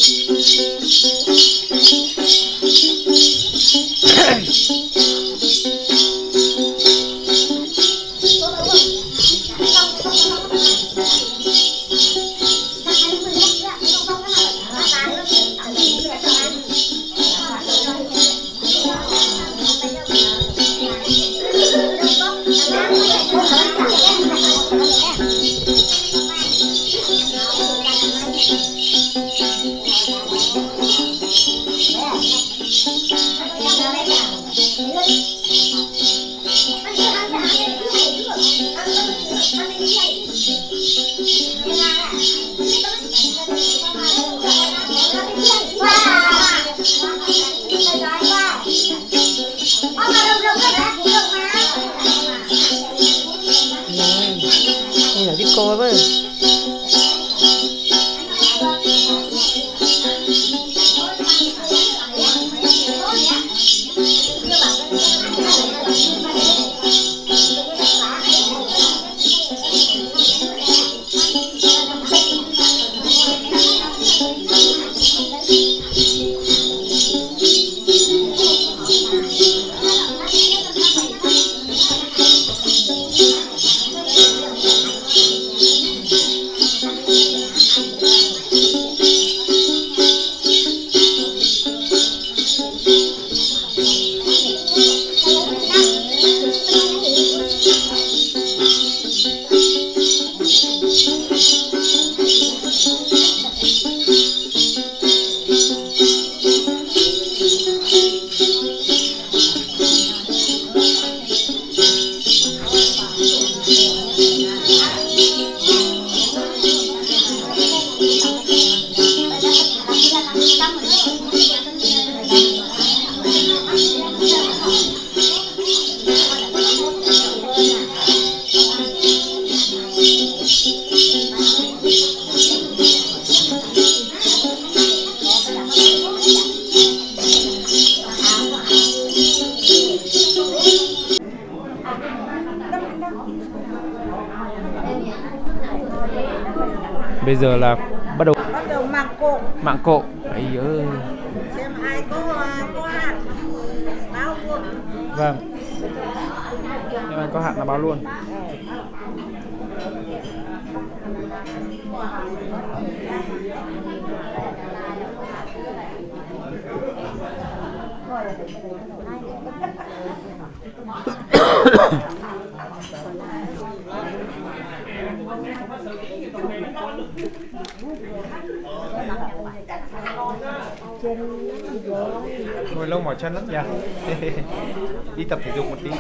Đây là disco với. Bây giờ là bắt đầu mạng cộ. Ấy ơi. Xem ai có hạn báo luôn. Vâng. Nhưng mà có hạn là báo luôn. Ngồi lâu mỏi chân lắm nha. Đi tập thể dục một tí.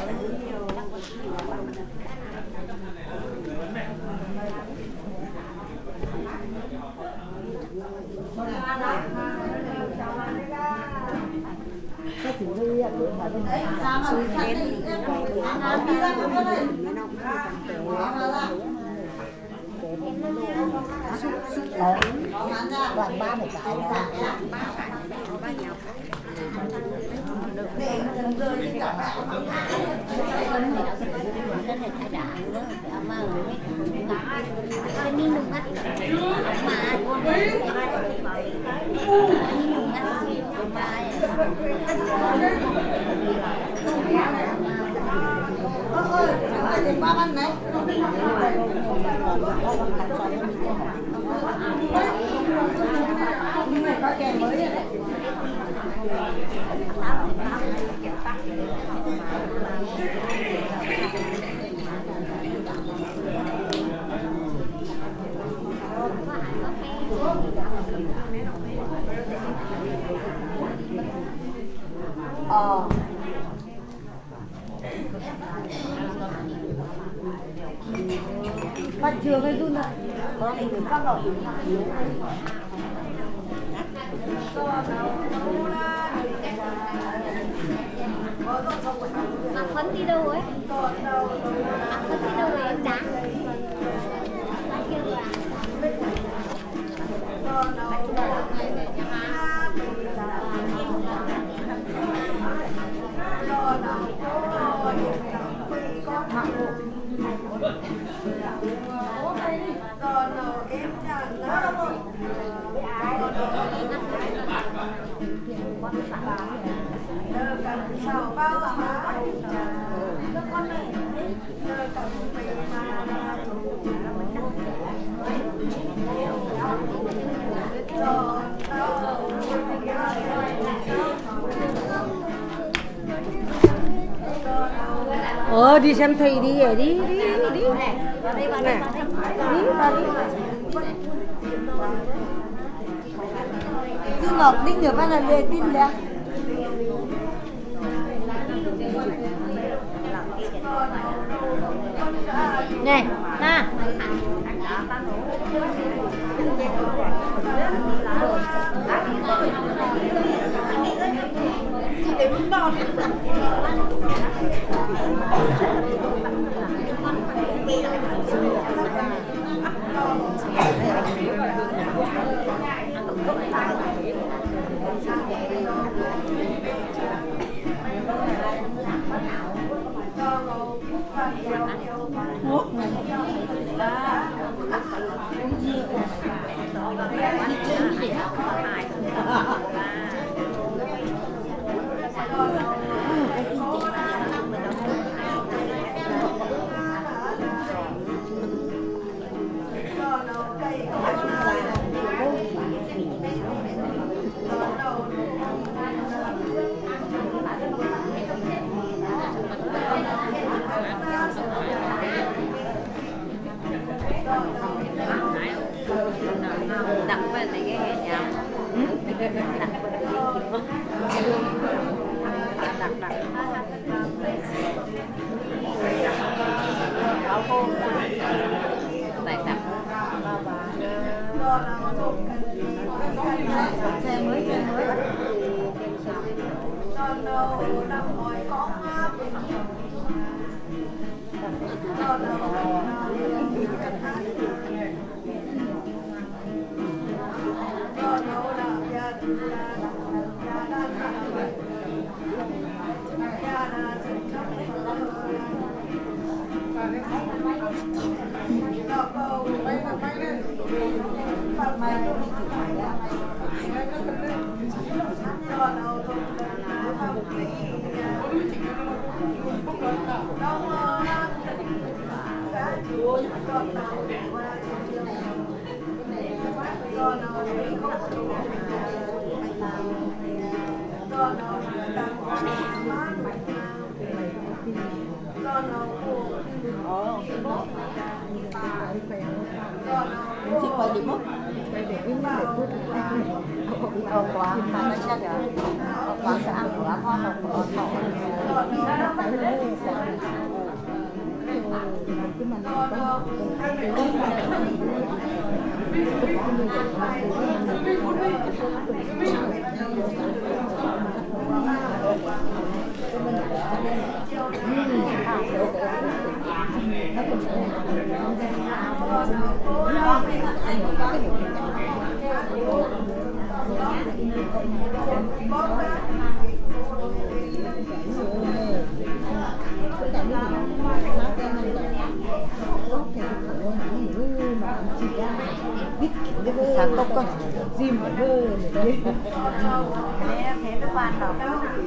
Đoạn 3 phải chạy bắt chưa cái run ạ. Có thì các loại mặc phấn đi đâu ấy? Mặc phấn đi đâu ấy em trắng? Em Đi xem thầy đi đi đi đi nè cứ ngọc đi nhiều phát là về tin đấy này ha đặt bên này cái hè nhau đặt áo khô tại đặt xe mới chị quay đi mất quá mà nó chắc là quá sẽ ăn quá ngon hoặc thọ sáng cốc con dìm ở hơi thế nó quan trọng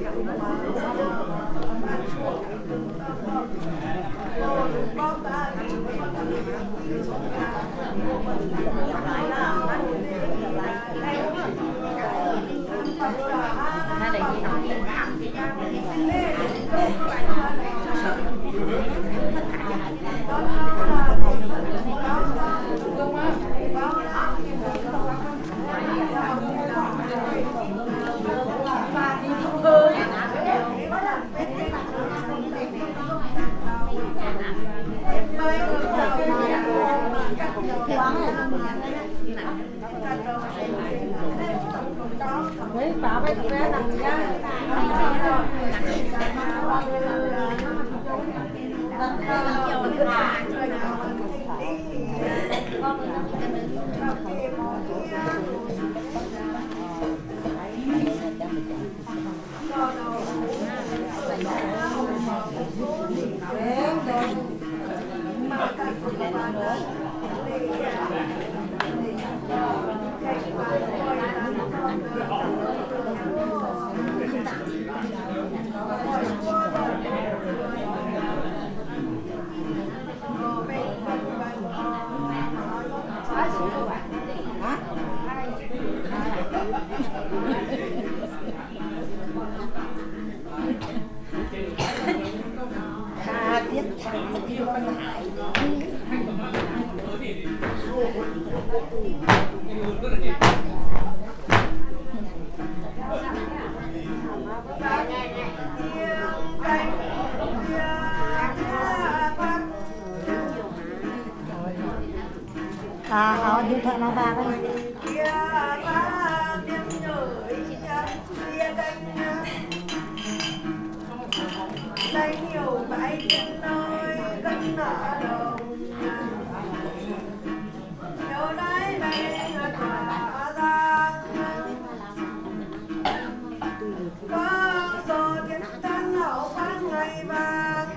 đấy bà phải ra nằm nhá Hãy subscribe cho kênh Ghiền Mì Gõ để không bỏ lỡ Tha thiết thẳng tiêu văn hải. Họ điện thoại nào bà đây. Đây nhiều bãi chân nơi cân nở đồng nhiều đấy đây tỏa ra có gió thiên thân hậu ban ngày vàng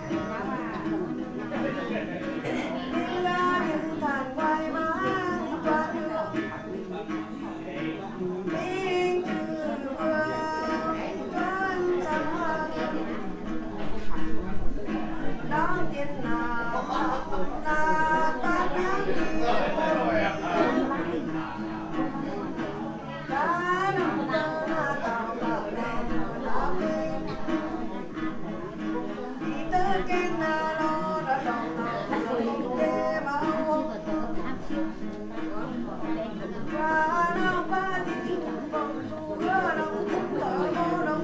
đi ra những thằng vai mang qua đường đi từ vương cơn sắm đón tiền nào là ta nhắm đi đã nằm mơ là tàu vào đèn đã về đi tới cái nào đó đã đồng lòng để bao và nào ba đi vòng du hứa đồng thở vô đồng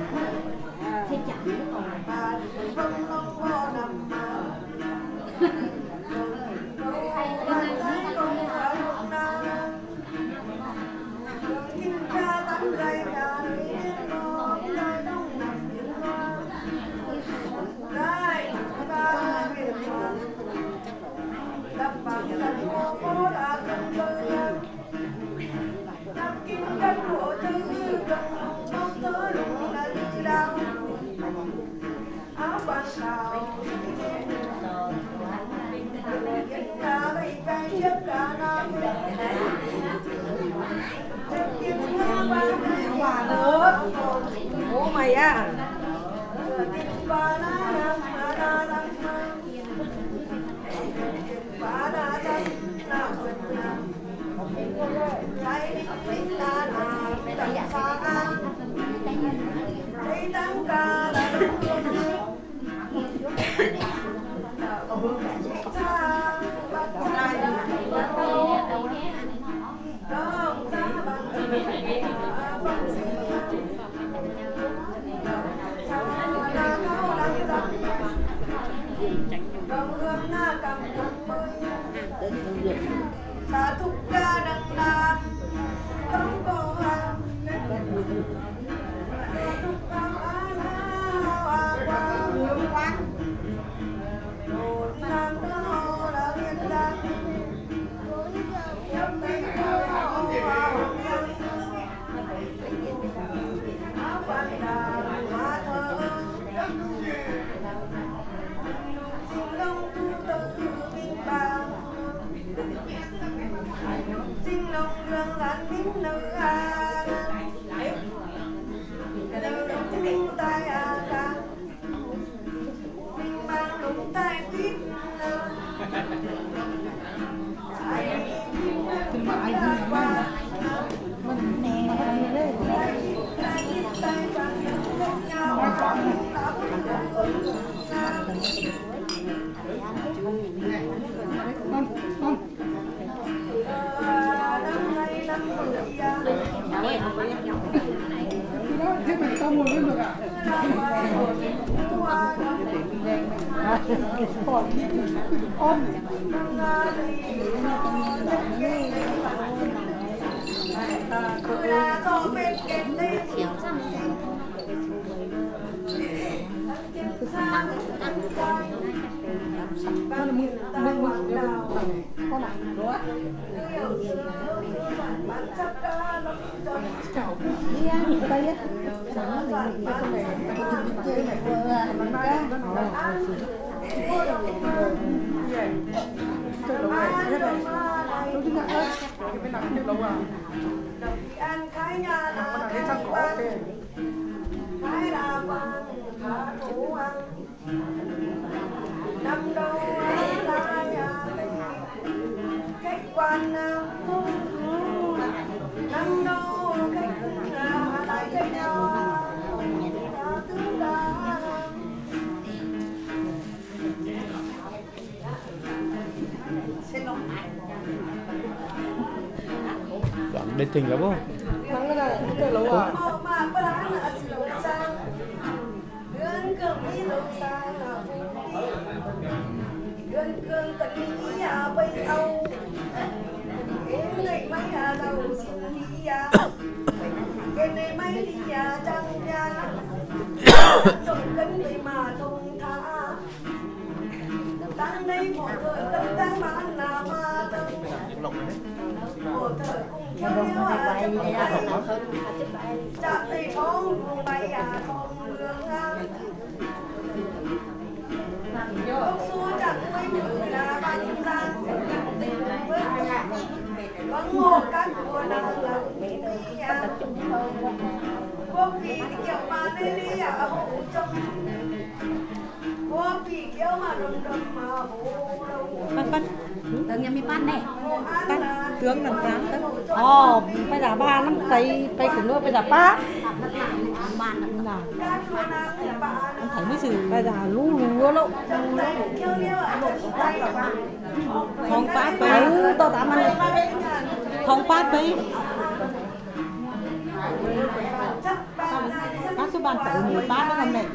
ba vòng long vô nằm áo quan sao đã bị bay chết cả năm quả nữa bố mày á ta thúc ca đằng đàn không có hàng thúc ca qua hướng quán một năm đó đã biết ra nhấp tay áo quan đàn hoa thơ xin long tu tự minh bàng xin long dương gắn nín nữ nữ đúng tay ca minh mang đúng tay quýt ai qua mình nè tay bằng nhau thế mày tao ngồi lên được à? Ôm ăn khai nhà là khai quang khai là quang khá thủ ăn năm đâu là nhà khách quan năm đâu khách Đây tình lắm không? Mang cái này cái lẩu à? cái này mấy đi à trăng nha trồng cánh đi mà thùng tha tăng đây một thời tâm tăng bán là ma tâm một thời cùng theo nhau à chấm bay chạm tay phong cùng bay à phong hương ngang không xua chẳng mấy người là bánh răng tình với vắng một các cô đang là mỹ à quốc kỳ kiểu mà nên đi à hộ trong quốc kỳ kiểu mà đồng đồng mà hộ Bắt Tướng nhà mi pan này. tướng làm tám tức. Bây giờ ba năm cây của nó bây giờ ba. Bàn Nào. các cô đang bà Em thấy mới xử bây giờ lú lú không phát với tôi tạm ăn không phát với bác số bàn phải một bát nữa con mẹ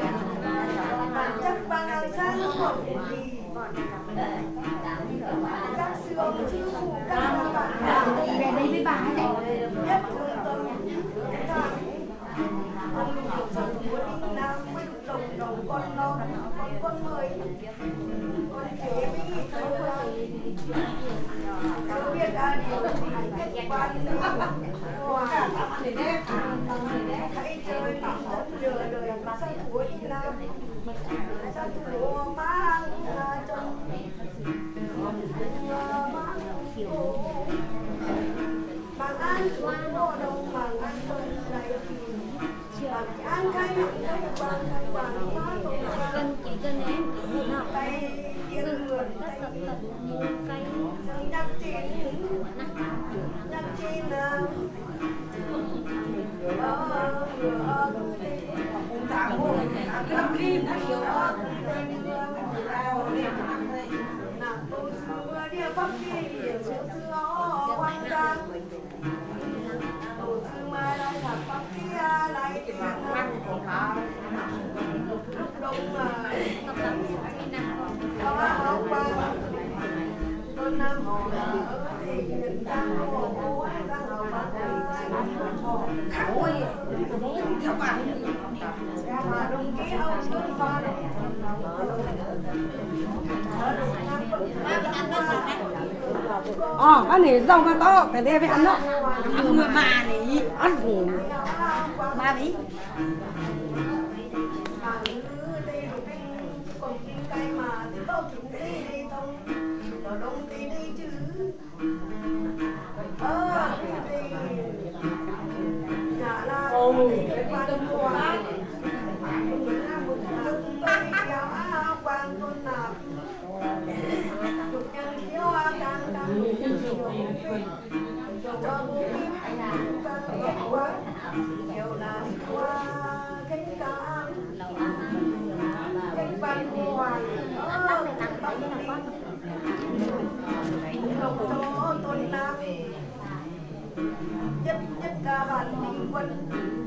chắc bằng hàng sáng một các xương chữ phủ các bạn về đây với bà này. nhất thương tâm thằng nam mới đồng đồng con non con mới con kế với tôi biết ai điều kết quan hòa hãy chơi rất lừa đời sát thủ đi nam sát thủ mang trong bằng ăn đồ đông bằng ăn cơm này bằng ăn khai nặng đây bằng má tổ Cân chỉ cân em. tay kia người tay chân nhắc chín nào ăn thì rau nó to cái đây phải ăn đó Ăn người mà này. ăn gì Ba bí. nhất nhất cả bạn mình quân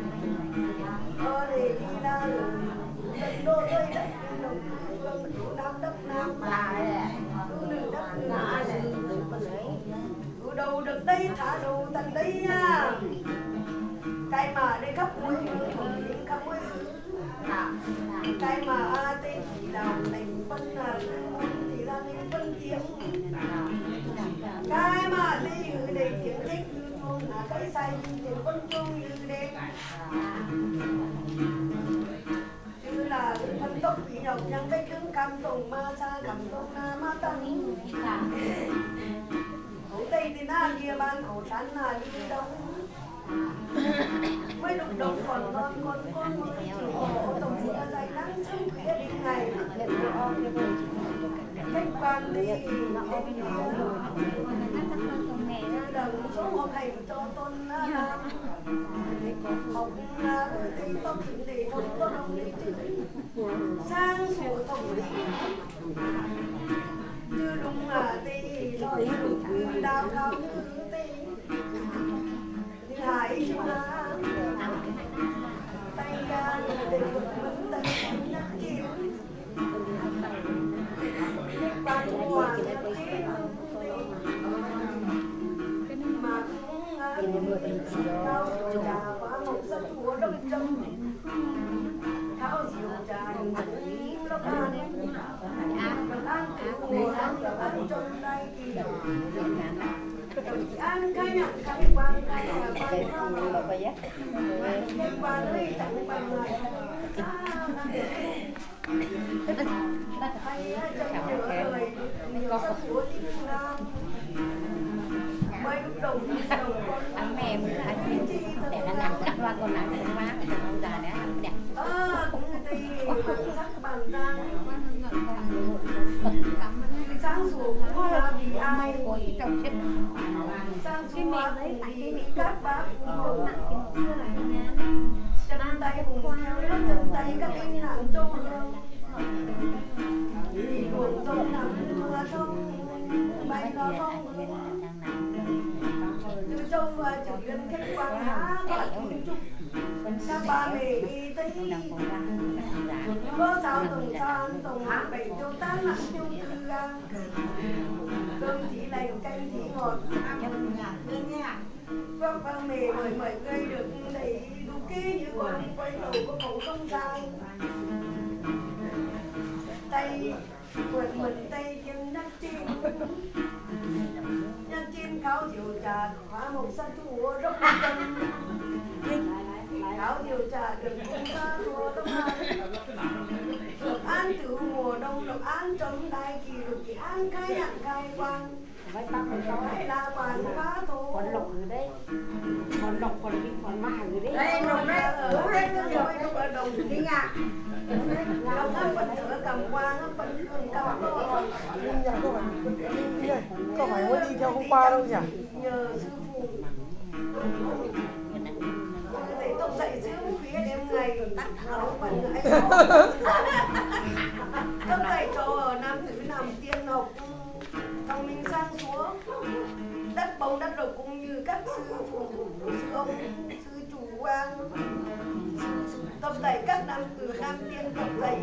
để đi ra đất đô đây đất đồng phương nam đất nam nữ đất nam đầu được đây thả đầu tận đây nha cái mà đây khắp muôn phương khắp muôn xứ cái mà tên chỉ là thành phân là thì ra nên phân tiếng cái mà đây để tiếng thích là cái say thì quân chung như đêm chứ là phân tốc bị nhọc nhang cái đứng cam tùng ma sa cầm tùng na ma tăng ở đây thì na kia ban hậu sản là đi đâu mới đục đồng còn con mới chịu tổng sự dài nắng sớm khuya đến ngày cách quan đi đồng số một hành cho tôn học thì tông thì không có đồng lý sang sổ tổng lý chứ đúng là thì rồi đào cao như tí ăn cái nhận cái quan cái là quan không cái quan ấy chẳng bằng lại anh mẹ muốn là anh để là nặng đặt qua còn nặng không má người ta không già nữa đẹp cũng thì chắc bằng sáng xuống cũng là vì ai trong chết sáng xuống mà cũng vì các bác cũng nặng xưa này chân tay cùng theo lớp chân tay các em nặng trông vì buồn trông nặng mưa trông bay nó không từ trông và chữ lên khách quan há và kiến trúc các ba mẹ y tế có sao tổng san tổng hạ bảy tiêu tan nặng tiêu tư gan cơm thì lành canh thì ngọt các ba mẹ mời mọi người được đầy đủ ký như con quay đầu có khẩu không sang tay quần mình tay chân nát chim nhân chim kháo chiều trà hóa một sát thua rốc chân kháo chiều trà được cũng ra thua đông hai lộc an từ mùa đông lộc an trong đại kỳ lộc kỳ an khai nhận khai quang hay là quán phá thô còn lộc ở đây còn lộc còn bị còn mà ở đây đây đồng đấy ở đây nó ở đồng đi nhà đồng nó vẫn thở cầm quang nó vẫn cầm có phải mới đi theo hôm qua đâu nhỉ? nhờ sư phụ thầy tộc dạy sớm phía đêm ngày tắt áo và người các thầy trò ở Nam Tử nằm tiên học thông minh sang xuống đất bóng đất rồi cũng như các sư phụ sư ông sư chủ quang tập dạy các Nam Tử Nam tiên tập dạy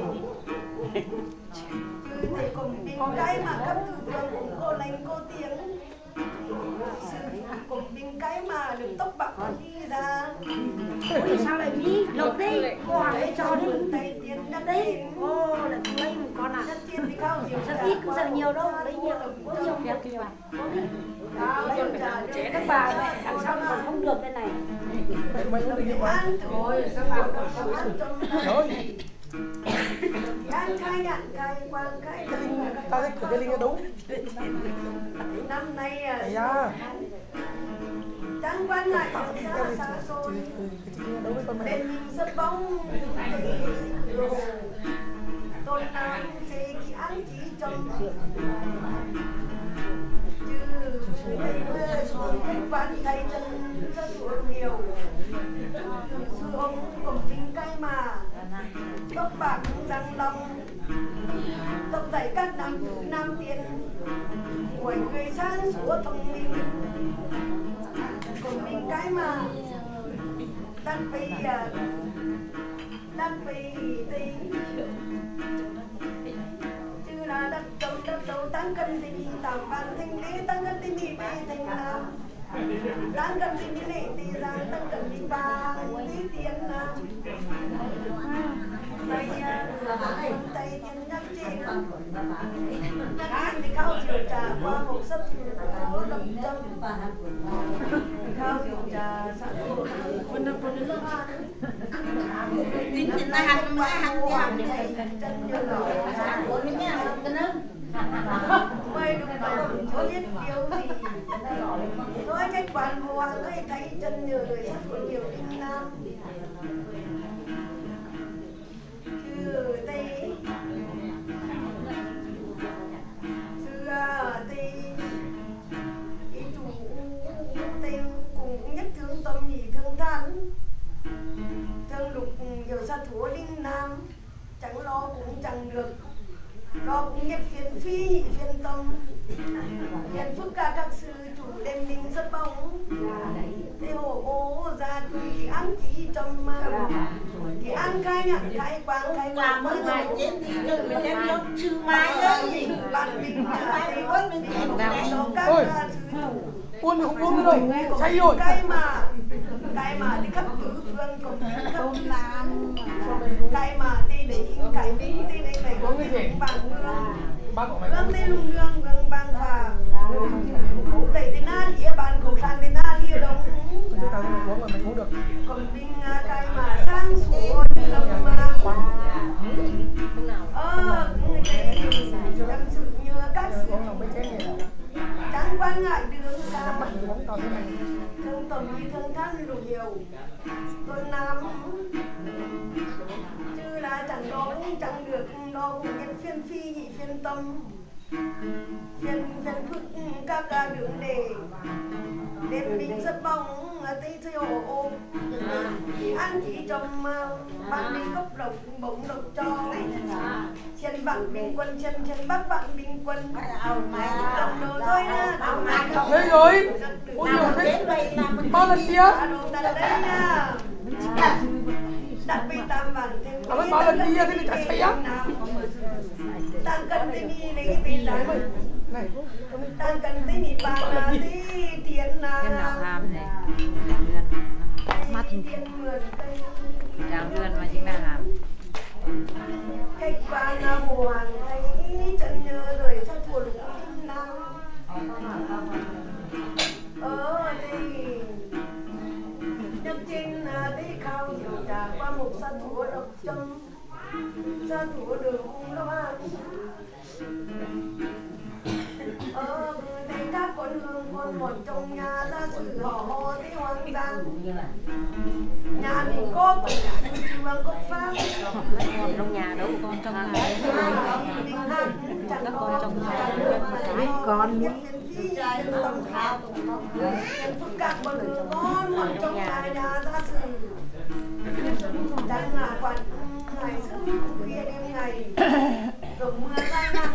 chứ thầy cùng bình cái mà các từ phương cũng cô lành cô tiếng sư phụ cùng bình cái mà được tóc bạc đi ra ôi sao lại đi lộc đi cô hỏi ấy cho đi tay tiền đất đi ô là lấy một con à đất tiền thì cao nhiều rất ít cũng rất nhiều đâu lấy nhiều có nhiều việc kìa chế các bà vậy đằng sau còn không được đây này Mày có định ăn rồi các bạn không ăn trong ăn khai nhận khai quang khai ta thích cái linh nó đúng. năm nay chẳng quan lại xa xa xôi bên sân bóng tôn nam sẽ khi ăn chỉ trong chứ thầy mơ xuống cách văn thầy chân rất nhiều sư ông cũng tính cái mà tóc bạc răng long tóc dày các nam tiền của người sáng sủa thông minh cùng mình cái mà đất bì tì chứ là đất trâu tăng cân thì tạm bàn thanh lý tăng cân thì bị thành là tăng cân thì bị thì là tăng cân thì ba tí tiền là tay tiền nhắc chi nữa nhắc thì khao chiều trà qua một sấp có đồng chân khao chiều trà sẵn quân đông quân nước tính là hàng chân như nổi của mình nha quay đúng không có biết điều gì nói cách quản hoàng ấy thấy chân như người sắp có nhiều đinh nam chứ tây xưa tây ý chủ tây cùng nhất thương tâm nhị thương than thương lục nhiều sát thủ đinh nam chẳng lo cũng chẳng được lo cũng nhất phiền phi nhị phiền tâm phiền phức cả các sư chủ đêm mình rất bóng thế hồ ô ra tùy thì ăn chỉ trong mà thì ăn khai nhận khai quang mới lại chết đi cho mình đem cho sư mai ấy bạn mình mai ơi mình chết đó các sư chủ uống không uống đâu, say rồi. cái mà đi khắp tứ phương cùng khắp nam cái mà đi để cái đi đây này có cái bằng mương tây lùng nương bằng và tây tây na địa bàn tao sẽ uống rồi mình uống được. Còn mình cái mà sang xuống lòng mà người này chẳng sự nhớ các sự chẳng quan ngại đường xa thương tổng vì thương thân đủ nhiều tôi nắm chứ là chẳng đó cũng chẳng được đó cũng biết phiên phi nhị phiên tâm phiên phức các đường đề đêm mình rất bóng tây chơi ồ ăn chỉ trong bạn mình cốc độc bỗng độc cho trên bạn bình quân trên bắc bạn bình quân đồng đồ thôi nha Đấy rồi. Ôi nhiều thế. Bao lần kia? đây nha đặt bị tam vàng thêm Nó bao lần kia thế thì chả say á. tăng cân tí mi lấy tiền đấy Này. tăng cân tí mi bàn là tí tiền là mà thỉnh chàng vườn mà chính là hàm cách quan là mùa hàng thấy chân nhớ rồi sao thua lục nam ở đây nhắc trên là tí khao nhiều trà qua một sa thua độc chân sa thua đường nó ăn thấy các con hương con một trong nhà ra sự họ tí hoang giang nhà mình có trường có pháp con trong nhà đâu con trong nhà các con trong nhà con các con hương con một trong nhà ra sự đang là quản ngày sớm khuya đêm ngày rồi mưa ra nắng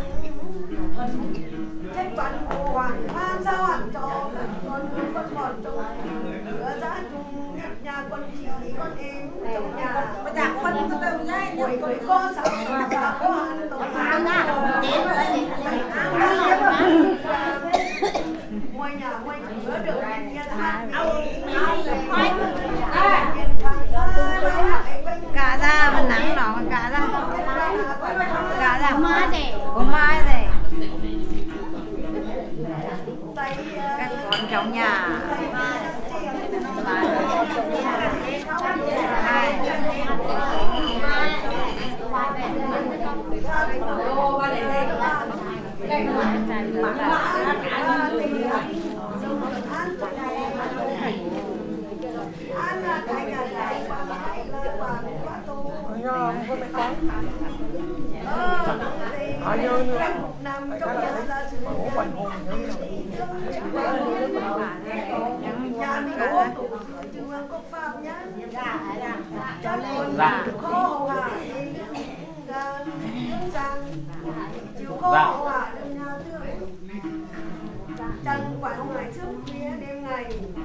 trách quán cô hoàng phan sao hẳn cho con hương con còn trong lửa giá chung nhà con chị con em trong nhà mà đặt phân cho tôi nhá buổi tối có sao có ăn tổ ăn ngôi nhà ngôi cửa được cả ra mà nắng nó cả ra có mai này các con trong nhà Con mẹ con. Ai nhớ nữa. Tại cái là thấy ổ quanh hồn nhà mình có tổ trường có pháp nhá cho nên khó hậu hạ sang chịu khó hậu hạ đừng nhà thương chẳng quản ngày trước khuya đêm ngày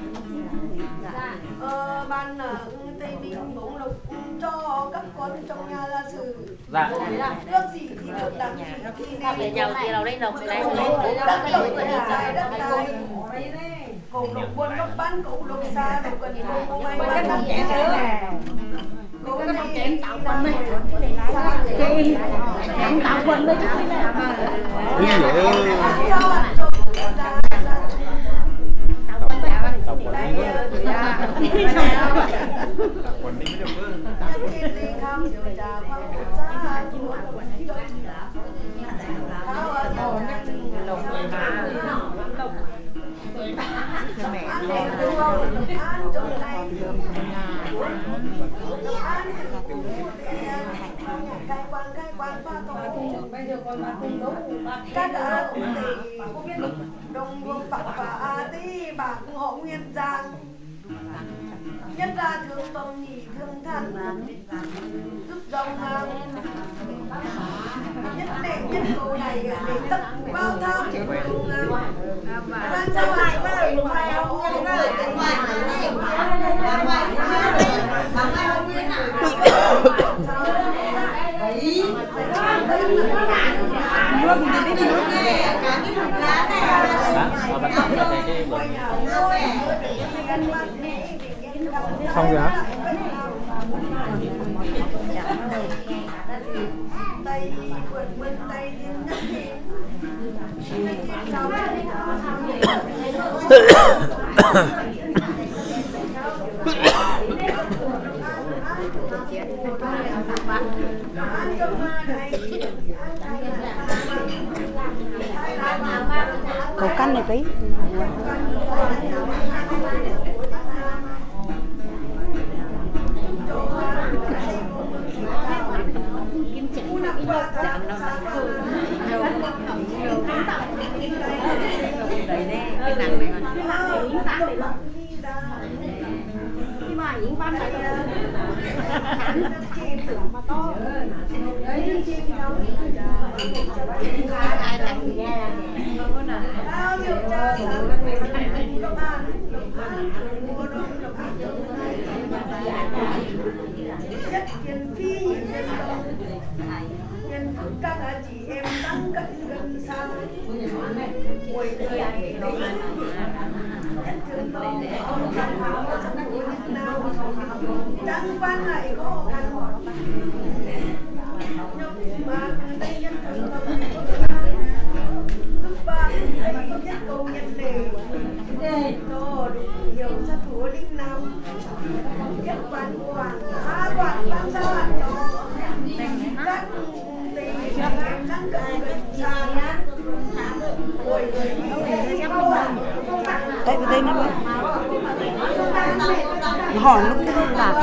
ban ở Tây Ninh bỗng lục cho các con trong nhà là sự nước gì thì được làm gì thì nên giàu thì đâu đây nộp đây đất đai cùng lục buôn lục bán cùng lục xa lục gần cùng may mắn các trẻ nữa cùng các trẻ tạo quân này tạo quân đấy Quần đi mới được cơ. các đồng vương bạc và tí bạc họ nguyên giang nhất là thương tâm nhị thương thân giúp dòng nhất để nhất cầu này để tất bao tham đang sao lại với ngoài ông nhân xong rồi hả? Tây vượt bên Tây thiên nhất thiên ăn này tí. Các chị em đang cận gần xa ngồi thời đang quan lại khó khăn mà đây nhân thần giúp ba nhất câu nhân đề cho đủ nhiều sát thủ linh nam nhất quan quản quản ban sao bạn cho các Tại vì đây nó hỏi lúc thứ bạc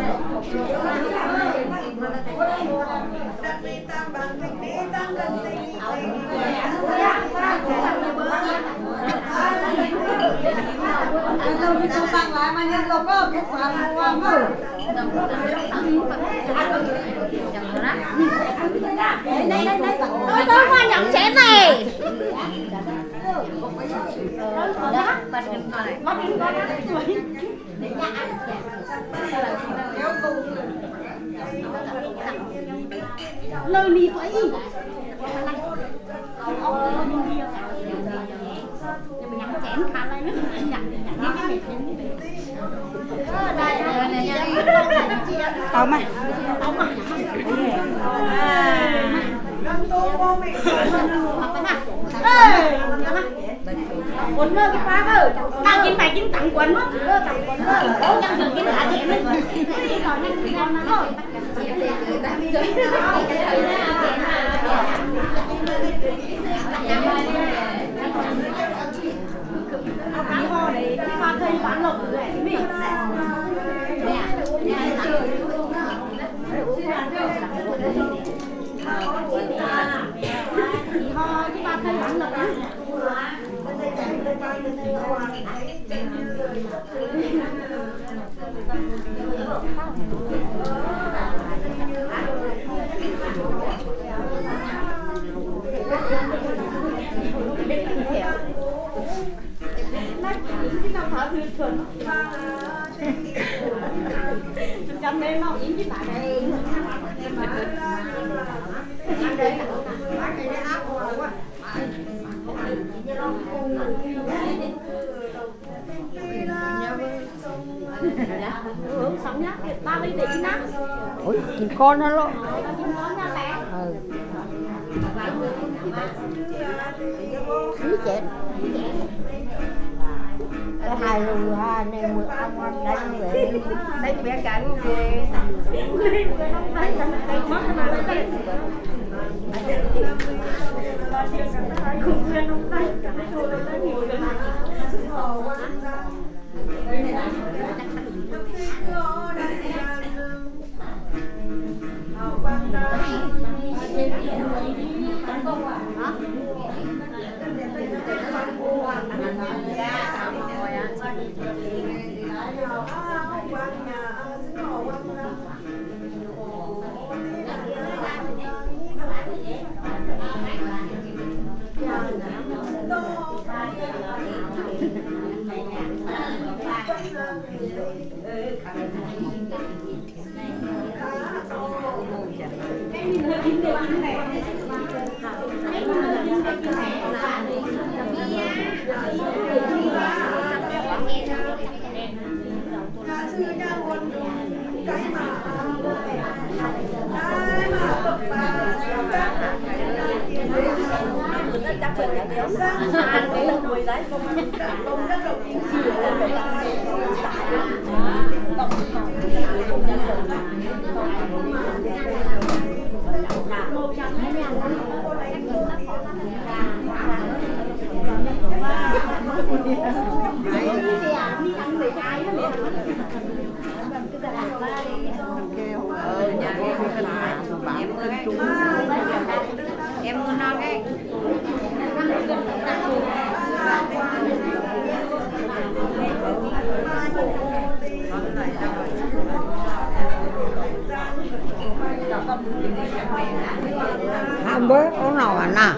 tôi qua nhận chén này. Lời đi vậy. Chén khá lên tao mày quấn cái phá cơ tao chính phải chính tặng quấn tặng quấn cố gắng được cái cả chuyện đấy còn nhanh thì ngon thôi cái ho này cái hoa cây bán lộc rồi đấy mình ho cái hoa cây bán lộc trong đêm nó yếm với bạn này sống nhá, ba mươi tỷ nhá. ôi chim con nó lộ Chim con nha mẹ. xí chết hai lù hai nên mượn ông đánh về Đánh bé cắn về. Không biết có nào anh à.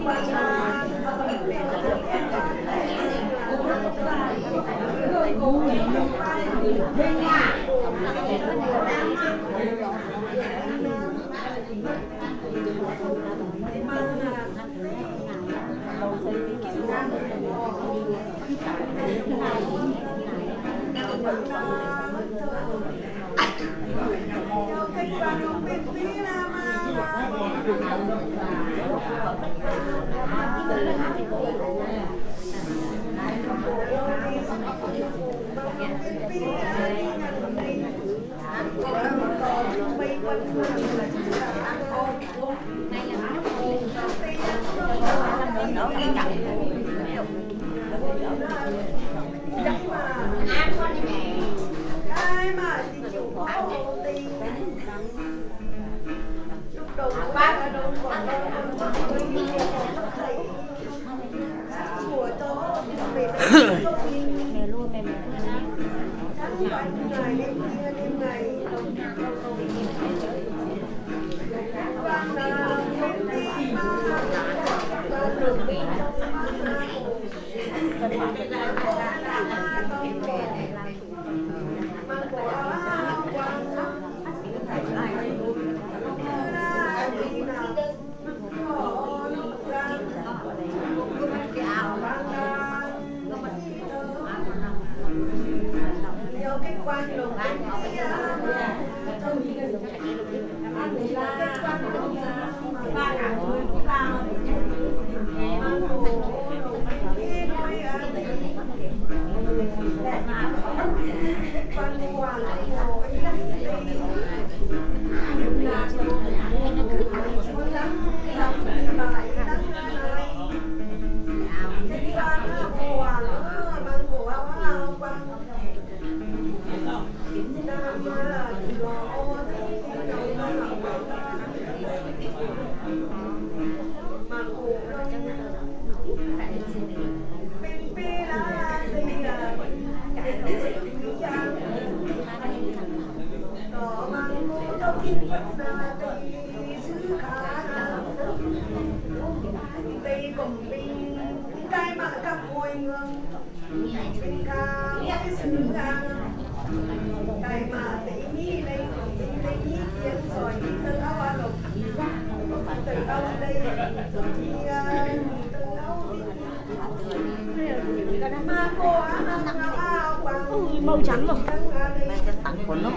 Màu trắng rồi. Tặng của nó.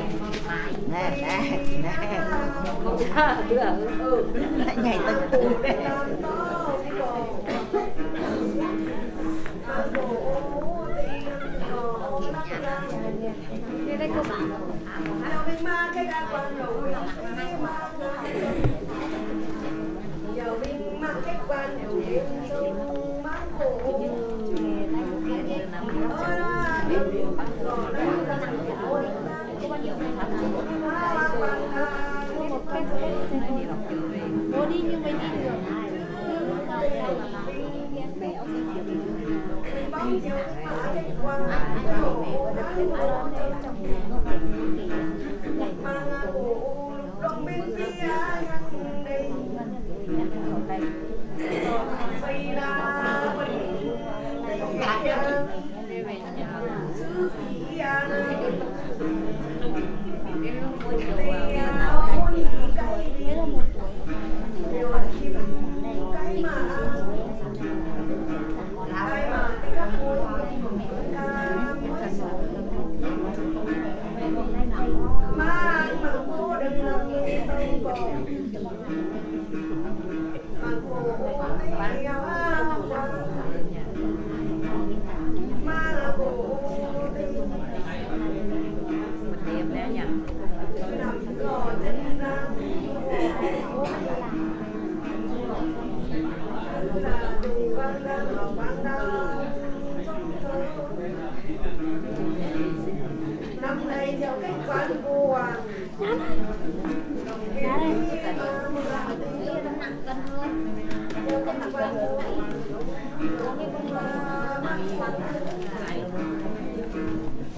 Nè, nè, nè. Lại nhảy tới khu. Đây cô bạn. Cô đi nhưng mình đi được. Năm nay theo cách quán cô à.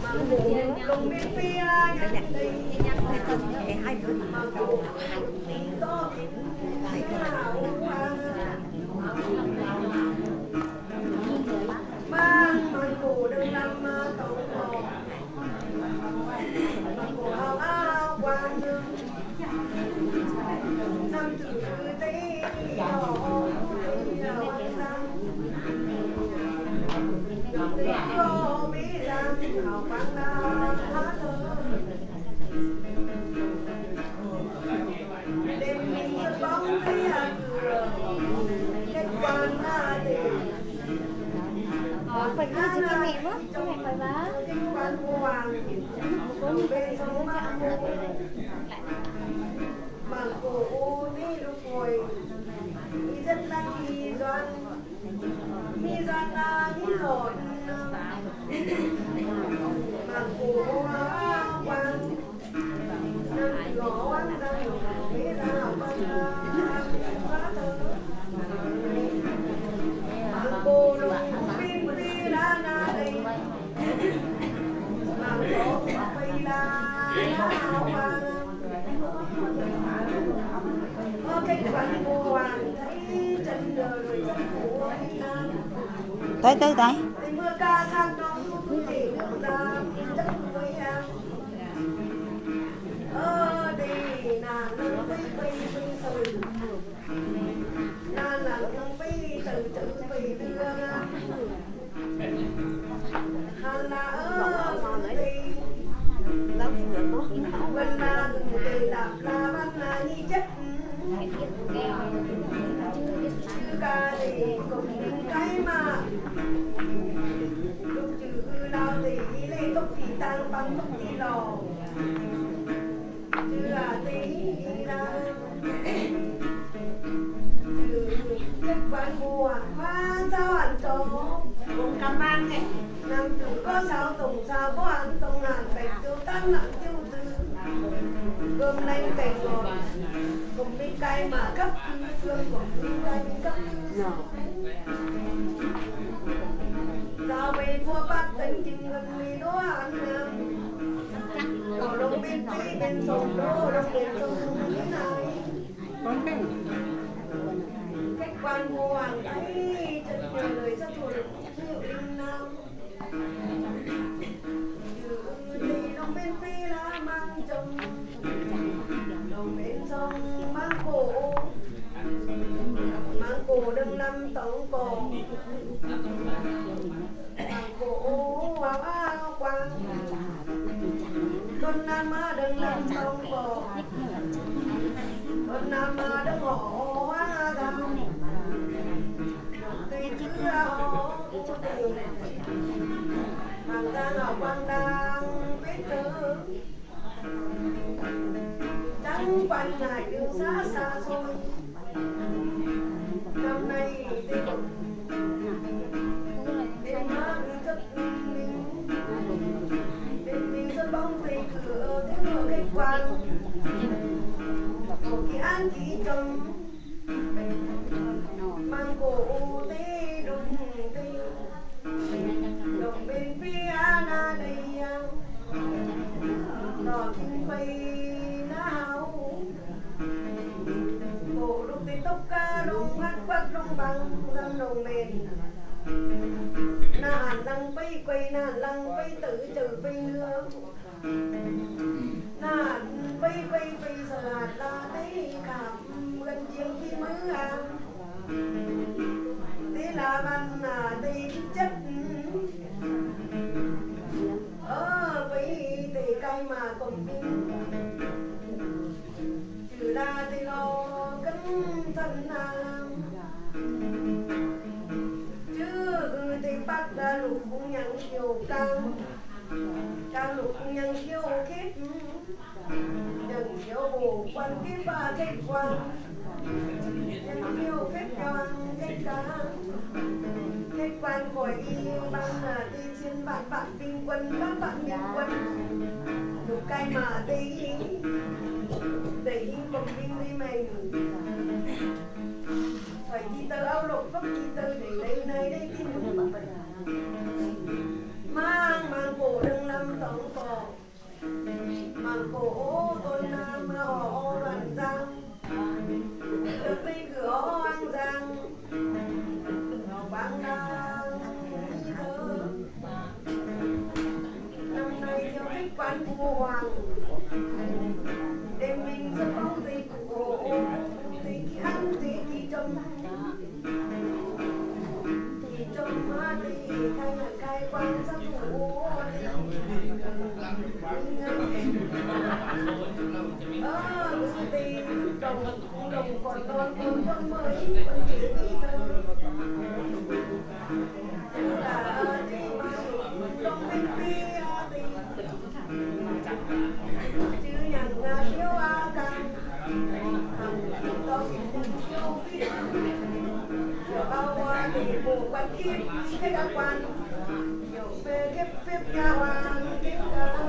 lùng bên phía nhắn đi hai đứa mà cô to kín hào mang mang cô đừng làm cầu cầu cô hào áo quang đường năm từ tây có biết rằng hào quang là hát thơ đêm mình rất bóng thấy hạt cửa kết quan là đêm phải cứ gì mẹ quá mẹ phải vá kết quan hoàng bên sông mà cổ đi lúc ngồi đi rất là nghi doan là nghi rồi mà cổ quang nằm gõ quang nằm biết là quang quá thơ mà cổ lùng pin phi ra na đây mà cổ phi ra quang cái quanh cô hoàng thấy chân đời rất của tới mưa ca sang trong thì nước ra chất với em đi nàng nâng bay từ nàng nâng bay từ bay đưa hàng là đi bên là để đạp là ban là như chất ca thì cũng cái mà lúc chữ đau thì lấy tóc phì tăng bằng tóc thì lò chứ là tí ra chữ kết quan mùa hoa sao ăn cho cùng cảm ơn này năm chữ có sao tổng sao có ăn tổng ngàn bạch tiêu tăng nặng tiêu tư gồm đánh cảnh ngọt cùng bên cay mà cấp phương của bên cay bên cấp giao về vua bắt tình chừng gần mì đố ăn ở đông bên tây bên sông đô đông bên sông như này cách quan mùa hoàng thấy chân nhiều lời rất thuộc nhiều linh nam thì đông bên tây là mang chồng đông bên sông mang cổ đừng nằm tổng cổ mang cổ áo quang con nam đừng nằm tổng cổ con nam đừng hổ gam tùy chữ hổ mang ra ngọc quang đang biết thơ trắng quanh ngày đường xa xôi năm nay thì đêm mát thức đêm rất bóng về cửa thế mở kết quan một cái án ký trong mang cổ tê đúng tê đồng bên phía na đây đỏ kinh quay nào cổ lúc tê tóc ca đông hát quát đông bằng răng đồng mền na lăng bay quay na lăng bay tự trừ bay nước na bay giờ hạt là thấy cảm gần chiều khi mới ăn thế là ban là đây chất với tề cay mà còn pin trừ ra thì lo cấn thân chứ thì bắt ra lục cũng nhận nhiều càng lục cũng nhận nhiều kết đừng nhiều hồ quan kết và kết quan nhận nhiều phép quan kết cá kết quan khỏi y bằng là đi trên bạn binh quân bạn biên quân lục cay mà đi để còn binh đi mình phải đi tơ áo lục gấp đi tơ để đây này đây tin mang cổ đừng nằm đồng còn non con mới con chỉ nghĩ thơ là đi mà trong bên kia thì chứ nhận là siêu a càng to siêu biết bao hoa thì bộ quan kim cái các quan nhiều về kiếp phép nhà hoàng tiếng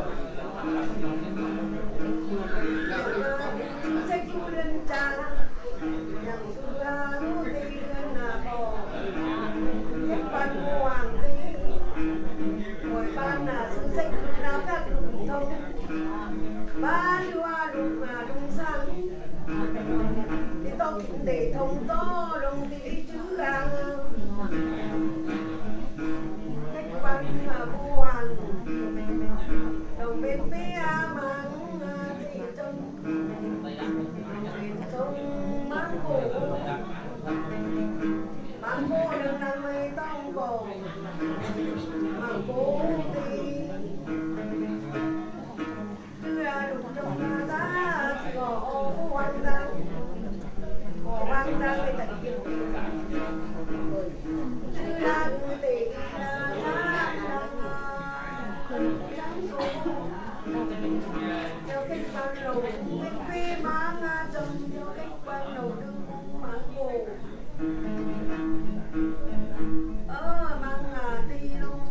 sách lên trà nhàng xưa nu tây lên nà bò kiếp quan hoàng tây ngồi ban là xuân sách nào các lùng thông ban hoa lùng mà lùng sang thì to kính để thông to lùng thì chữ hàng cách quan mà vua hoàng đồng bên phía mang thị trông mang cổ đừng làm mây tông cổ mang cổ thì cứ đục trong nhà ta chỉ có hoang giang cái tận kiếp chứ là người tỷ là trắng số theo cách ban đầu bên phía mang trông theo cách ban đầu đừng mang cổ mang tì lông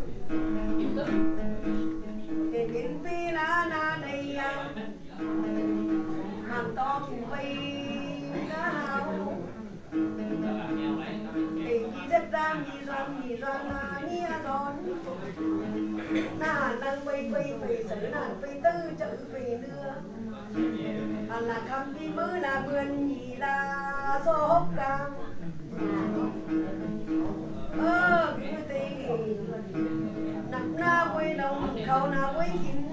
để bên phía lá na đầy hàng to cùng vây lá hào để rất ra nhì doan nia đón na năng vây sở nàng vây tư chữ về nữa là cam đi mơ là vườn nhì là số hốc cam cứ tì nặng na quê đồng khâu na quê chín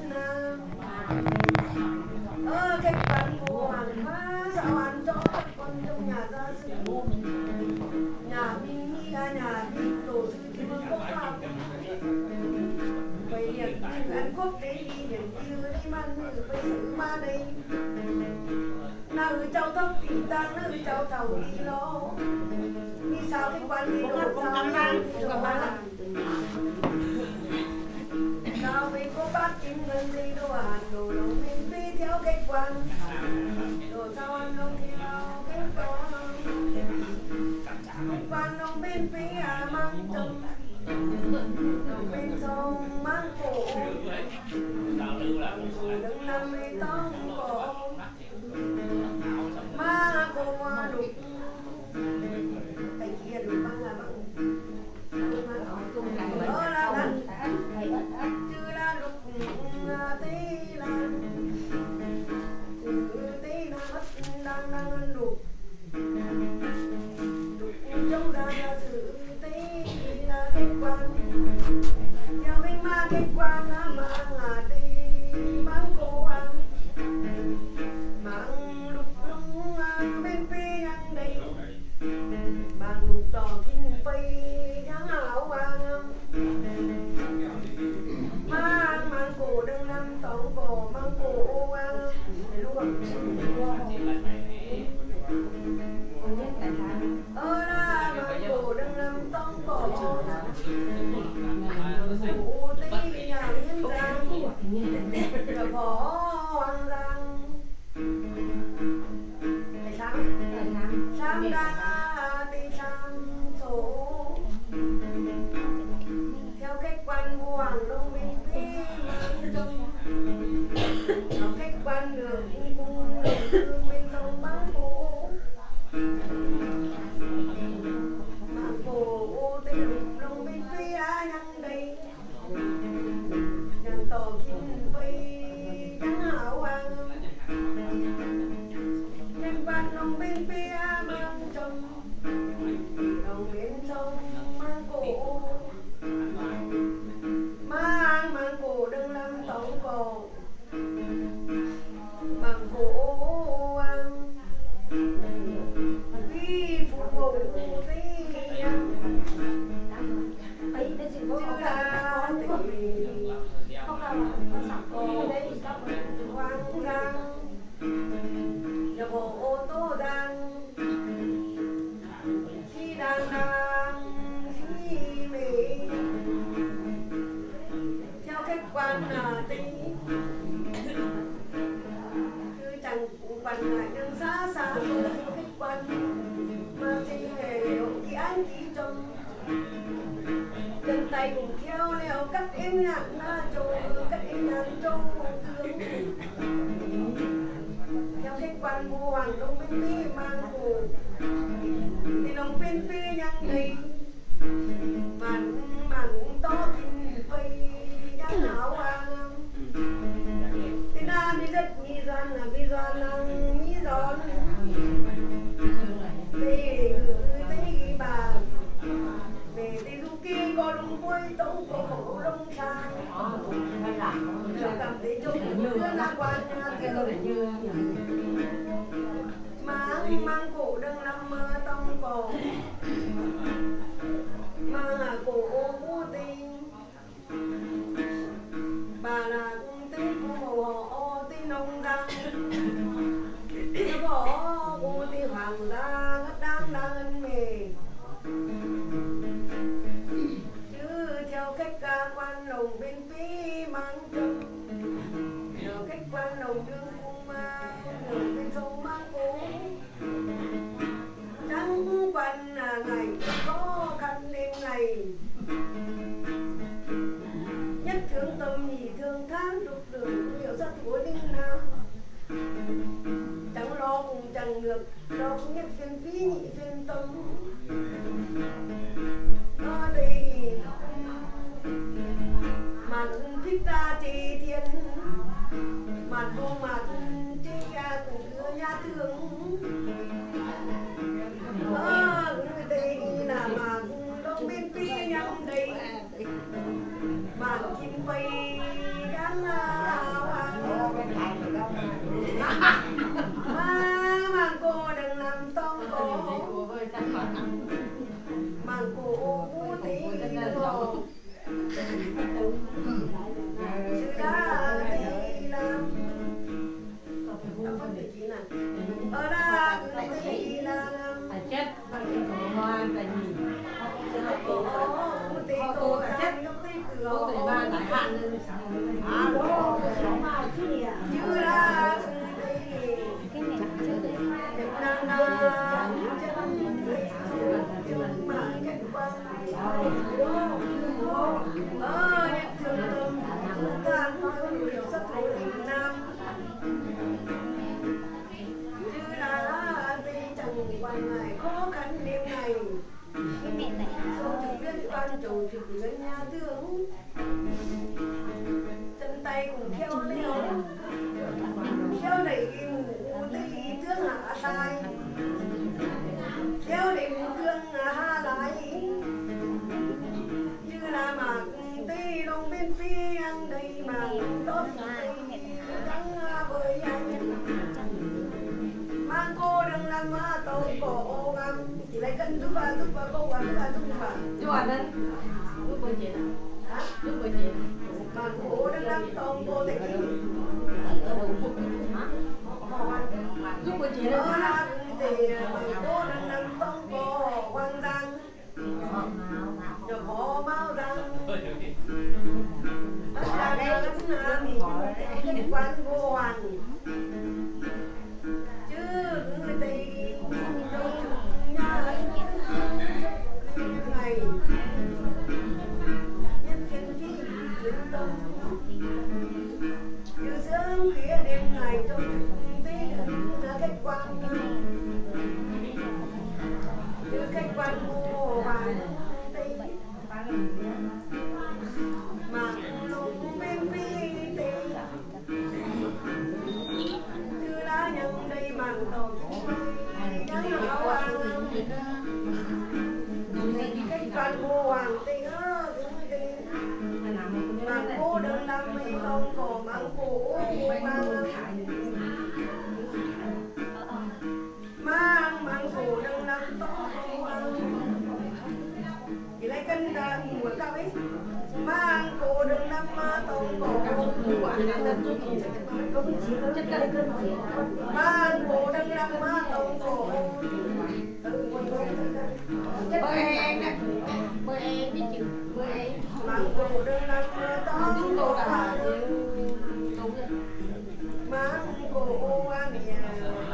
cách bạn của hoàng hóa sao ăn cho các con trong nhà gia sư nhà mình nhà mình tổ sư thì mừng quốc pháp vậy liền ăn quốc đấy đi những yêu đấy mang người phải xử ma đây nào người cháu tóc thì ta người cháu thầu đi lo đi sao cái quan đi đồ sao mang đồ nào vì có bác kim ngân đi đồ hàn đồ mình đi theo cách quan đồ sao ăn không theo cách quan ông bên phía mang chồng bên sông mang cổ đừng nằm mê tông cổ má cô đục thầy kia đục mang là bằng là gắn chứ là đục tí là mất đang đục trong ra sự tí là kết quan theo bên ma kết quan mà tí mang cô ăn mang lục bên phía ăn đây quan lại đang xa xa khách quan mà thì hiểu thì anh chỉ trong chân tay cùng theo nèo cắt em nhạc na trâu cắt em nhạc trâu thương theo khách quan mua hoàng đông bên đi mang hồ thì đông bên đi nhang đầy màn to kinh quay nhang áo hoàng thì na đi rất mi doan là mi doan là mi doan thì bà về thì lúc kia có lông quay tông cổ lông sang rồi cảm thấy chung đưa ra quan mang cổ đừng nằm mơ tông cổ mang cổ vô tình bà là tính phù hộ tính nông răng bỏ cô tính hoàng gia ngất đang ân mề chứ theo cách ca quan lồng bên phí mang chung theo cách quan lồng đương cung mang bên sông mang cố trắng quan ngày khó khăn đêm ngày nhất thương tâm nhị thương tháng đục đường hiểu rất của đinh nam chẳng lo cùng chẳng được lo cũng nhất phiền phí nhị phiền tâm ở đây mặt thích ta trì thiên mặt vô mặt chỉ ra cùng đưa nhà thương ở đây là mặt đông bên phía nhắm đây mặt kim quay đáng mà cô đừng làm tông cô mà cô vô tình cô chứ đã đi làm ở đó đi làm chết ngoan tại vì cô chết cô thì ba đại hạn chứ đã cái này khó khăn đêm này chụp viên quan chụp viên nhà thương chân tay cùng theo leo theo đẩy ngủ tí thương hạ sai theo đẩy thương hạ lại như là mạc tí đông bên phía ăn đây mà tốt trắng với anh mang cô đừng làm mà tôi cổ ngắm chỉ lấy cân giúp bà cô giúp bà giúp bà nên giúp cô chị hả giúp cô chị mang cô đừng làm tôi cô thì giúp cô chị đó thì mang cô đừng làm tôi cô quan răng cho khó máu răng là cái mình quan cô hoàng mang phủ đừng nằm to chỉ lấy cân của tao ấy mang cô đừng nằm mà tông cổ mang cô đừng nằm mà tông cổ bơi em nè bơi em biết chữ bơi em mang cô đừng nằm mà tông cổ mang cô ăn nhà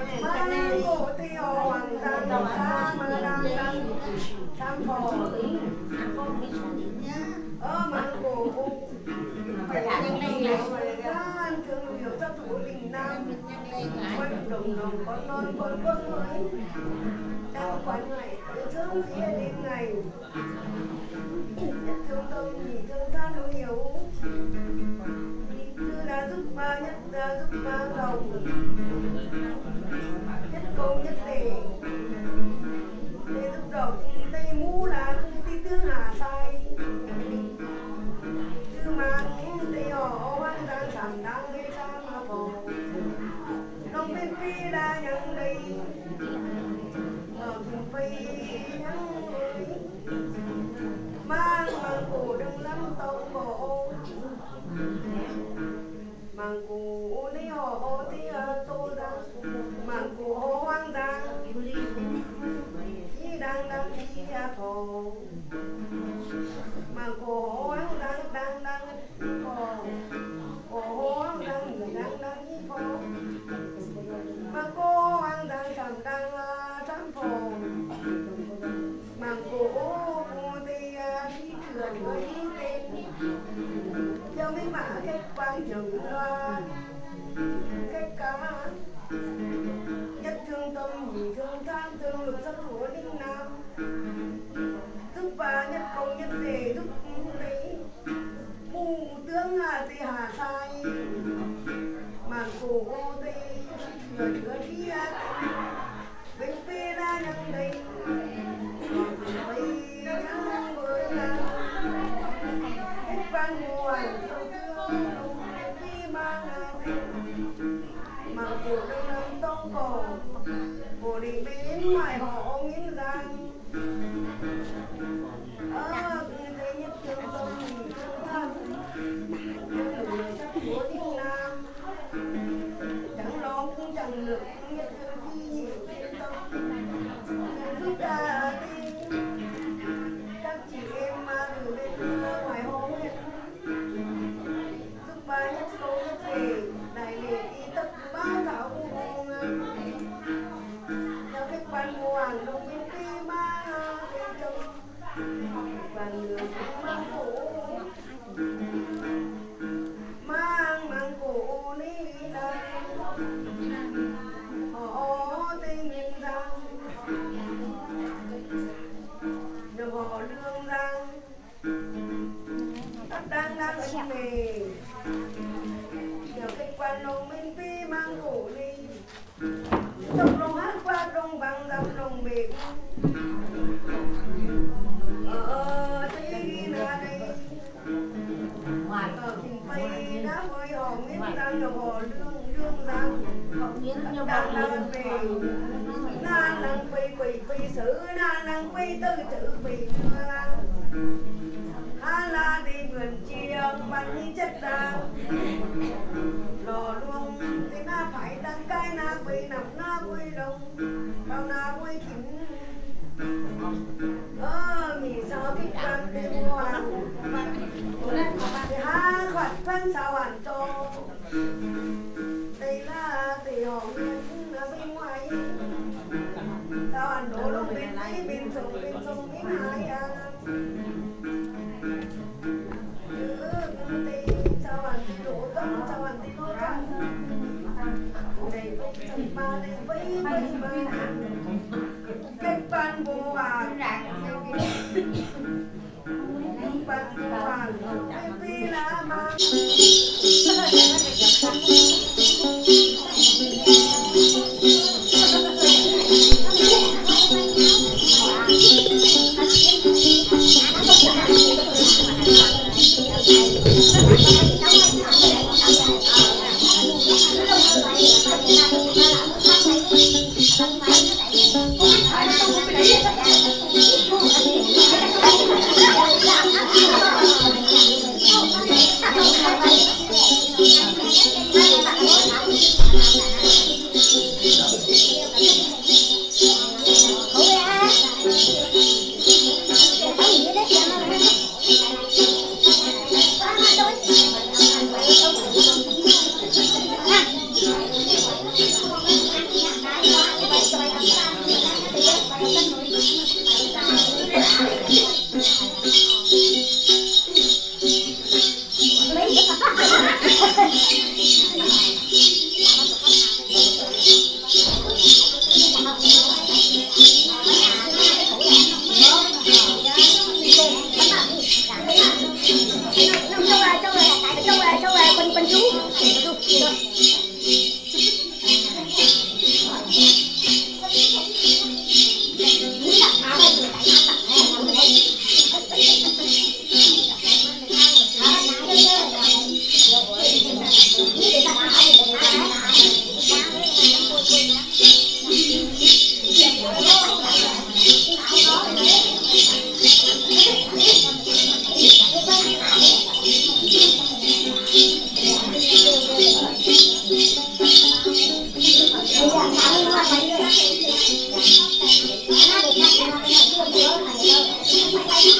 mang cổ tì hồ hoàng giang sa mà đang đăng sam phò mang cổ phải là những này là thương hiệu cho thủ đình nam quân đồng đồng con non con quân mới đang quán này thương phía đêm ngày nhất thương tâm nhị thương tha nỗi hiểu thư đã giúp ba nhất đã giúp ba đồng nhất công nhất để giúp đầu tây mũ là tí tương hà sai chứ mà tây họ văn đang sẵn đang gây ra mà bồ nông bên phi đã nhận đây ở cùng phi nhắn ơi mang cổ đừng lắm tông cổ mang cổ đi họ thì tôi ra mang cổ hoang giang khi đang đi thổ mang cổ hoang đang thổ cổ hoang giang đang đi thổ mang cổ hoang giang sẵn phổ mang cổ thì đi thuyền với tên cho mấy mã cái quang trường loan cái cá nhất thương tâm nhị thương tham thương lực rất của linh nam giúp bà nhất công nhất về giúp lấy mù tướng thì hà sai màn cổ thì người đi bên phía ra nhân đây ban ngoài khi mang mà cổ đông lâm tông cổ đi bên ngoài họ nghiến răng thấy nhất thương tâm thương thân người chắc của thiên nam chẳng lo cũng chẳng được nhất thương khi nhiều thiên tâm giúp ta đi các chị em mà từ bên ngoài hồ nguyện giúp ba nhất câu nhất về đại lễ đi tất ba thảo của hồn theo cách ban mùa hàng đông bên khi ma bên trong và người cũng mang cổ đi đây họ tình nhìn rằng được họ lương rằng đang ở mề nhiều cái quan lòng bên phi mang cổ đi trong lòng hát qua trong bằng dòng lòng bể tây là đây ở kim tây đã với họ miếng đang được họ lương rằng đang về na năng quỳ sử na năng quỳ tư chữ quỳ la đi vườn chia bắn chất đào lò luôn thì na phải đăng cái na quỳ nằm na quỳ đông bao na quỳ kín nghỉ sao thích quan đêm hoàng thì ha khoản phân sao hẳn cho đây là thì họ nguyên ở bên ngoài sao hẳn đổ lúc bên sông bên hai sao hẳn thì đổ tâm sao hẳn thì đổ tâm đây ba đây vây cách ban vô hoàng ban vô hoàng vì là mang Hãy subscribe cho kênh Ghiền Mì Gõ để không bỏ lỡ những video hấp dẫn.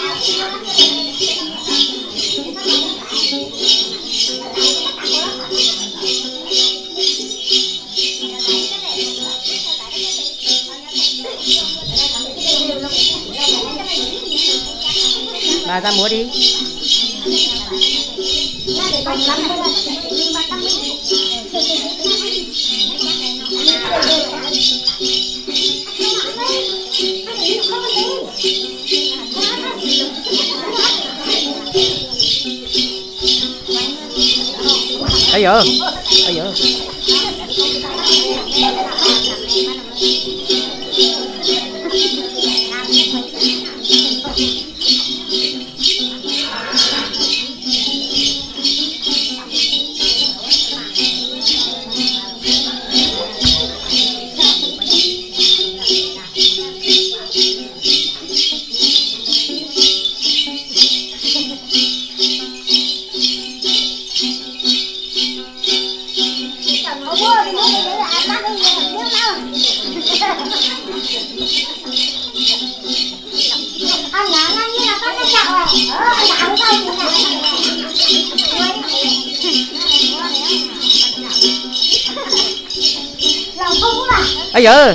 Bà ra múa đi. Bây giờ bây giờ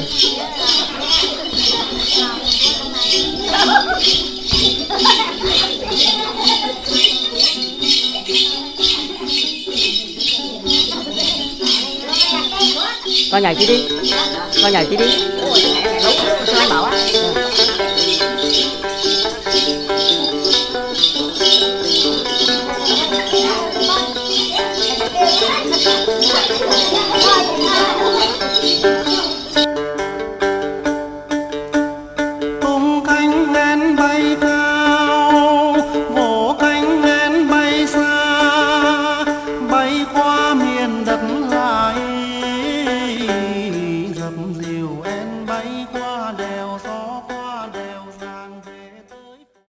con nhảy chị đi, con nhảy chị đi. Cho anh bảo á.